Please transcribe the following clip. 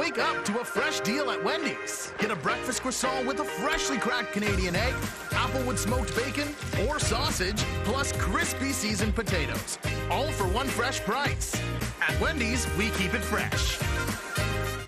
Wake up to a fresh deal at Wendy's. Get a breakfast croissant with a freshly cracked Canadian egg, applewood smoked bacon, or sausage, plus crispy seasoned potatoes. All for one fresh price. At Wendy's, we keep it fresh.